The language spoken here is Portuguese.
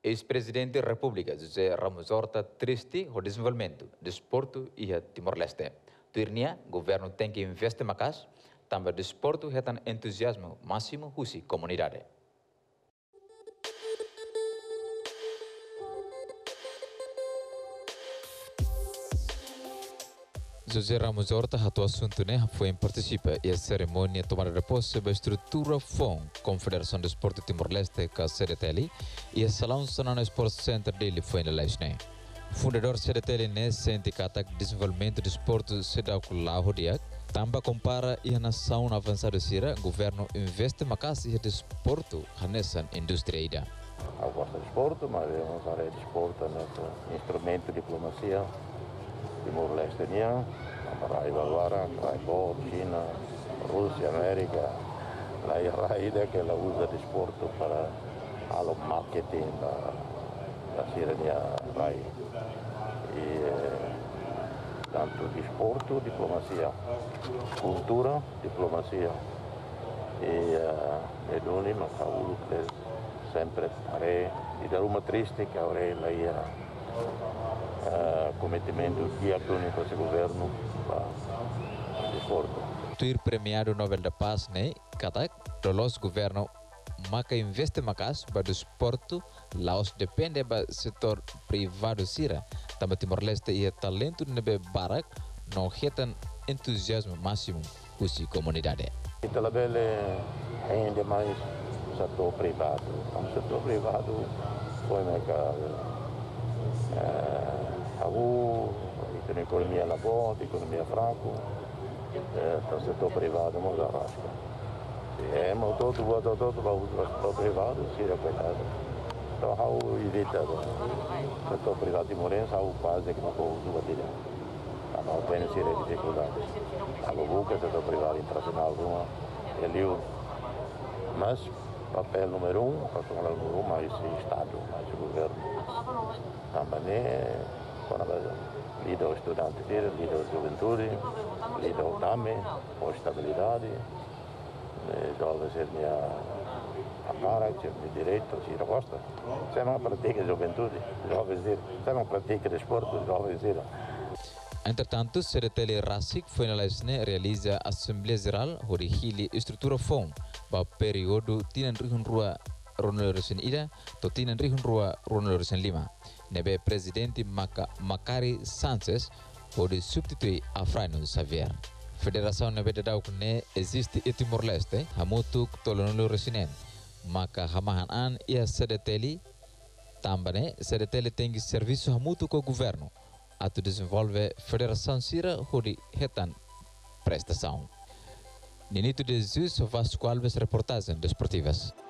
Ex-presidente da República, José Ramos Horta, triste com o desenvolvimento do desporto e a Timor-Leste. Turnia, o governo tem que investir mais, também o desporto tem entusiasmo máximo para a comunidade. José Ramos Horta, o assunto foi participa e a cerimônia tomada de posse da estrutura FON, Confederação de Esporte Timor-Leste, com a CDTL, e a Salão Sonana Sport Center dele foi na Leste. Fundador CDTL sente que o desenvolvimento do esporte se dá com o rodeado, também compara e a nação avançada sira, o governo investe mais em desporto nessa indústria ida. Eu gosto de desporto, mas eu não sei de desporto nesse instrumento de diplomacia. Timor-Leste, agora, China, Rússia, América, a Israel que ela usa desporto para o marketing da cidadania Rai. E tanto desporto, diplomacia, cultura, diplomacia. E doni ma cavolo che sempre pare di dar uma triste che avrei ia committimento diacronico do governo para desporto. Tuir premiado Nobel da Paz, kata dolos governo maka investe makas para desporto, Laos depende do setor privado sira. Também Timor-Leste e talento nebe barak não retam entusiasmo máximo para a comunidade. E talabele ainda mais setor privado. O setor privado foi a economia boa, a economia fraca, o setor privado não arrasca. Mas todo o setor privado se recuperado. Então, how evita o setor privado timorense, how quase que não pode usar dele. Não tem dificuldades. A busca o setor privado internacional é livre. Mas papel número mais o Estado, mais o governo. Também lida o estudante, lida a juventude, lida o dame, a estabilidade, jovens a caráter, de direito, se gosta. Se não pratica juventude, jovens se não pratica desporto, jovens Entretanto, CDTL Rasik foi na Lesne realiza a Assembleia Geral Horihili Estrutura FON para o período Tinan Rihun Rua Ronaloresen Ida to Tinan Rihun Rua Ronaloresen Lima. Nebe presidente Macari Sanchez pode substituir a Fraino Xavier. Federação nebe dadau ne existe e Timor-Leste hamutuk tolonolo resinen. Maka hamahan e a CDTL também CDTL tem serviço hamutu com o governo. Ato desenvolve Federação Sira hori hetan prestação. Ninito de Jesus Vasco Alves reportagem desportivas.